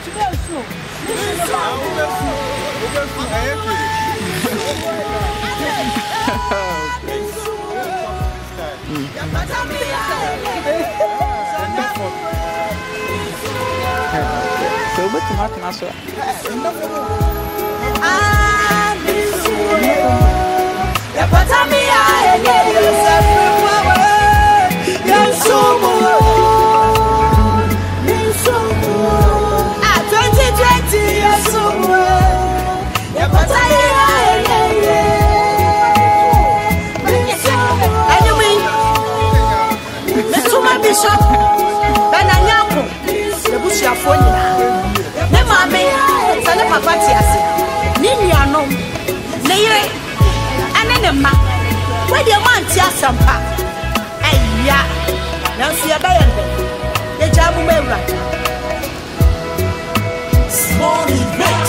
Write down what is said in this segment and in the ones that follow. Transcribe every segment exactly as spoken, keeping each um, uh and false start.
So but not maso. Ah, ya patamia ege yosefu wawe. Yansumu. Yansumu. Ah, twenty twenty yansumu. Ya patamia ege. Anyway, Mesuma Bishop Benanyako. Nebushia Fonia. Ne mame, sale papa tiase. Ni nuanom. Ne yire. Ane ne ma. We de man tiase mpa. Ayya. Na so ye ba yende. Ye jabu mewra. Small mix.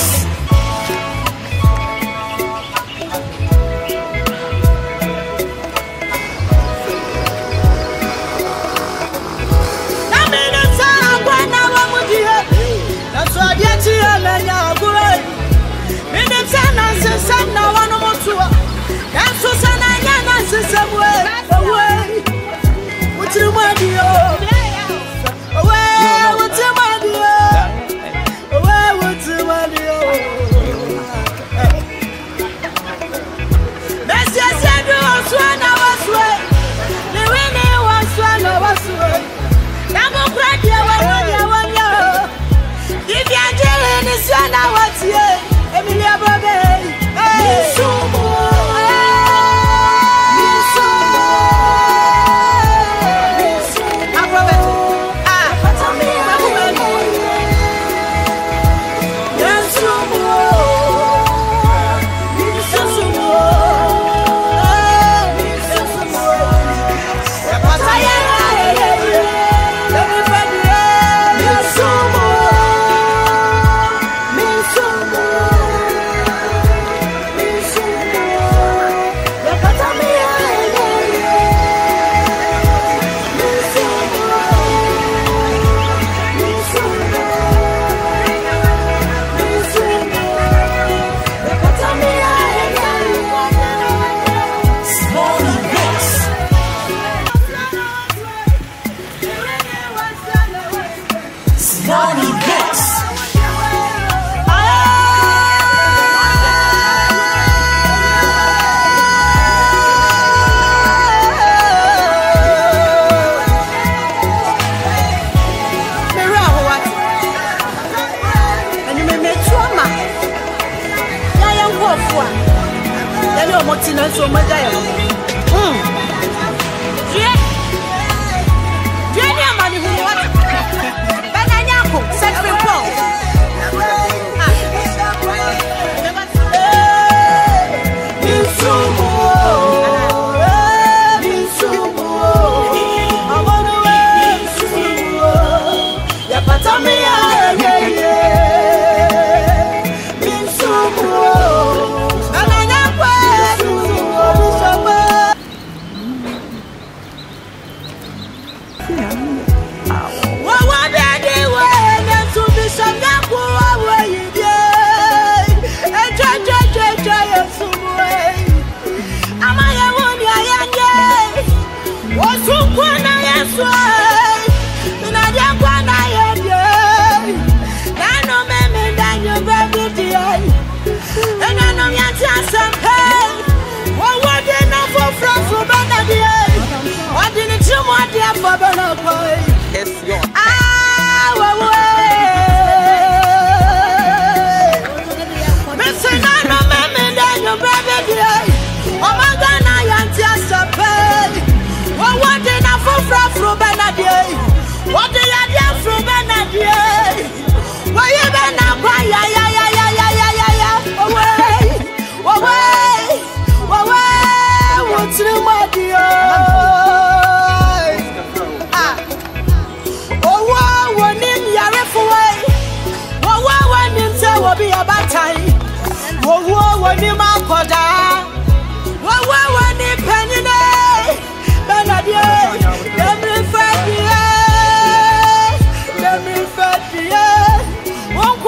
Won't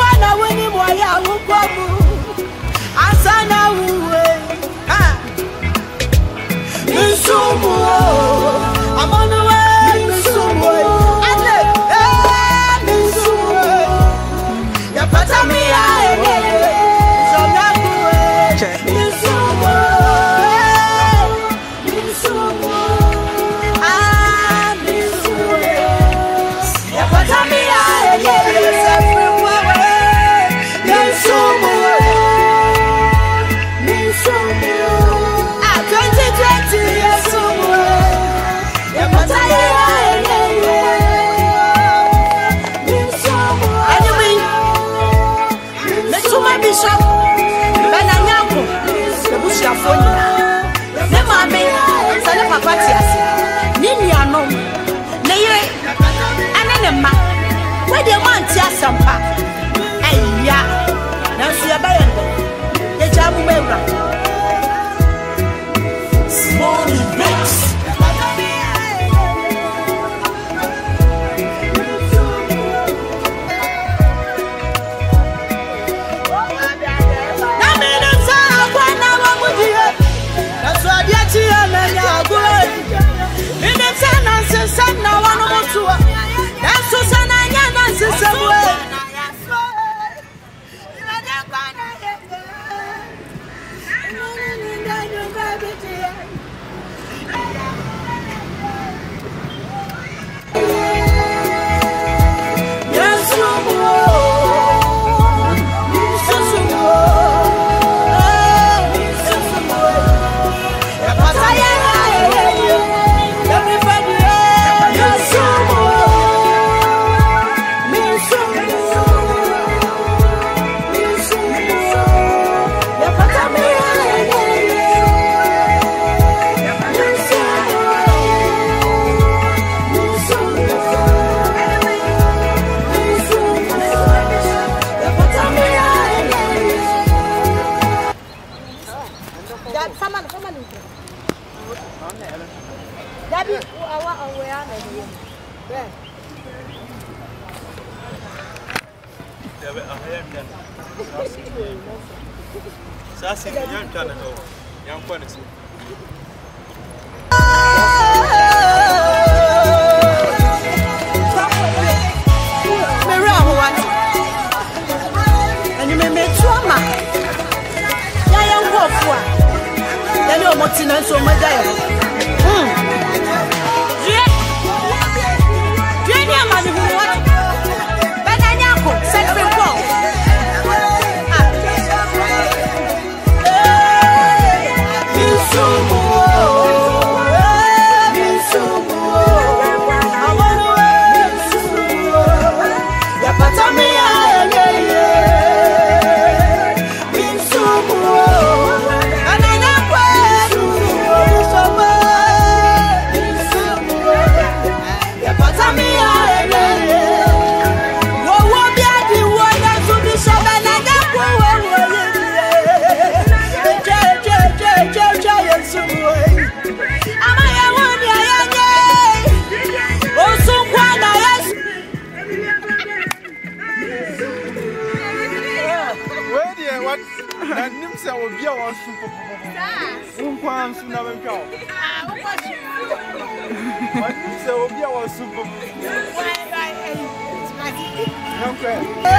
papa tiasi ni nuanom ne yere ane ne ma we de man ti asampa ayya na so ya baye ndo ye jabu mewra small mix Sana wano mutua Yesu sana nyana sisemwe Sasa ni yanka na ho yankwa ne so Mera ho wat Ani me me tuama Ya yankwa fo a Ya ni omoti na so maga yo Hmm Je Je ni amani hu wat Bana nyako sekre ko Nimsa obi a won super popo. Unkwan su na benka o. Ah, unkwan su. Nimsa obi a won super popo. Why why hey. Okay.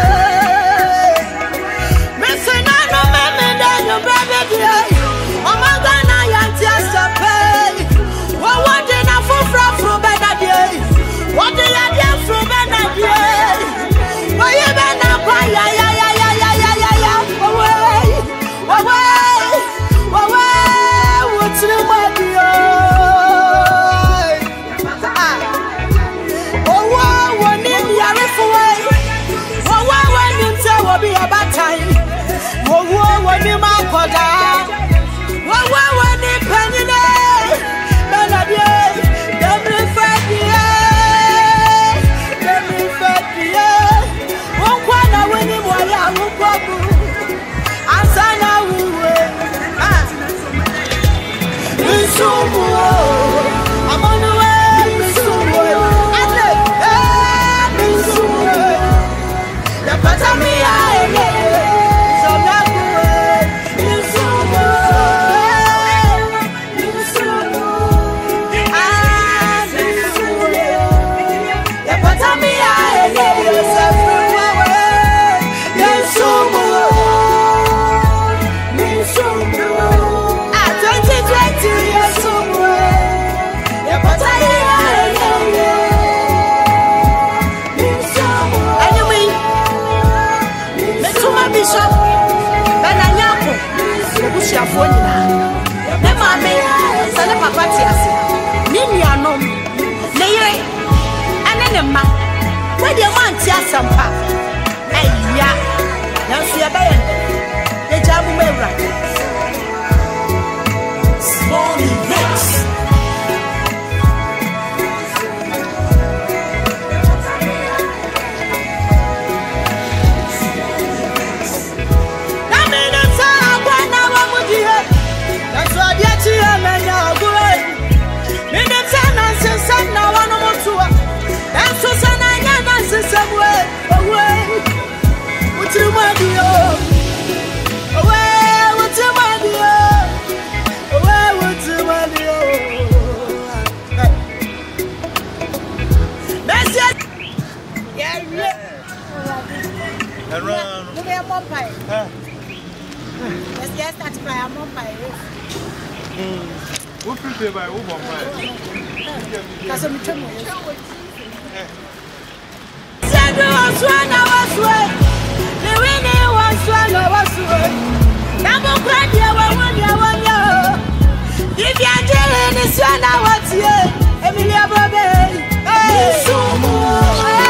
Mesena no me me da no baby dey. O ma ga na ya ti asape. Wo wo de na fufra fru be na dey. Wo de ya dey fru be na dey. Wo ye be na kwa ya ya ya ya ya ya ya. Away, away, what's the matter? Oh, wow, one in the away. Oh, wow, one in the will be a bad time. Oh, wow, one in my quota. Oh, wow, one in penny. Melody, every Friday, every Friday. Oh, one, I win him while I will go. Asana uwe ah Misumu I'm on the way Misumu Ale eh Misumu Ya pata mi aele Sonaku Misumu Misumu Ah Misumu Ya pata mi aele Yosefu wawe Misumu Ne mame, sane papa tiasi. Ni nuanom, ne yere, ane ne ma. We de man ti asampa. Ayya, na so ya baye ndo. Ye jabu mewra. Small mix. away, away. What's your money? Away, what's your money? Away, what's your money? That's it. Yeah, yeah. Look at your pie. Let's get that fly. I'm on pie. What prepare by over my Because I'm too much. Said you was one, I was one. The winning was one, I was one. Number one, you were one, you were one. If you're dealing this one, I was here. Emilia Bobby. Hey, so more.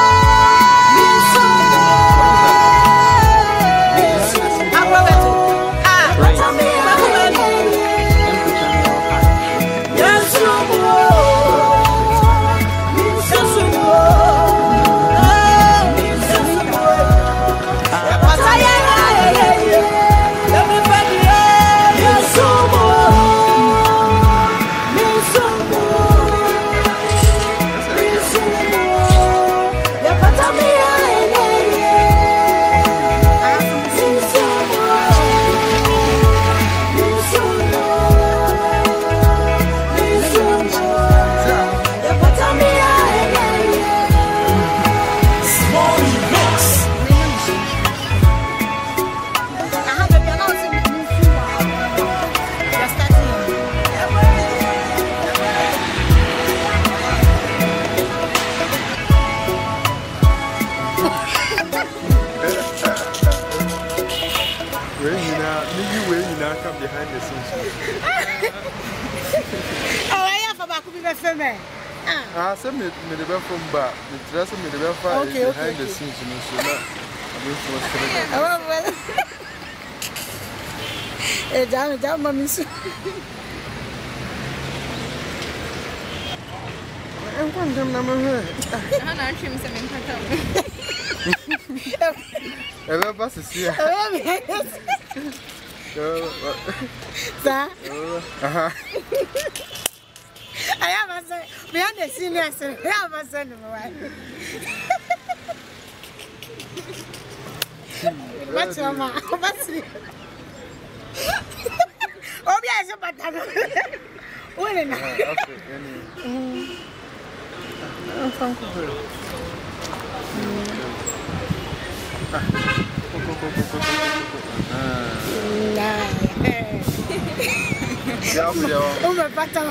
Behind the scenes. Oh, I have a back of the family. Ah, some made the best from back. The dress made the best behind the scenes. You know, so now I'm going to Eh, down, down, mommy. I'm going to number her. I'm not sure I'm in I love us to see. Sir? Uh-huh. I have a son. Behind the seniors, I have a son. What's your ma? What's it? Oh, yes, but I don't know. Oh, my butter.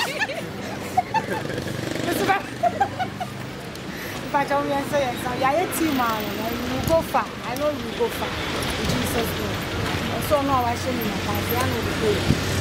But I'm going to say, I am a team man. You go far. I know you go far. In Jesus' name. So now I show you my past. I know the